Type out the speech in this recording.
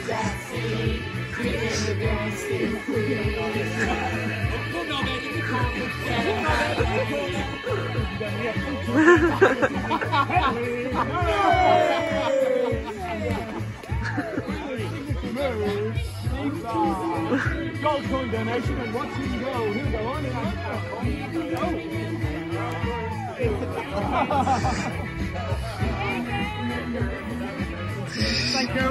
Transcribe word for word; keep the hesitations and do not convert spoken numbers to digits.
Gold coin donation and watch him go. He'll go on and on. Thank you.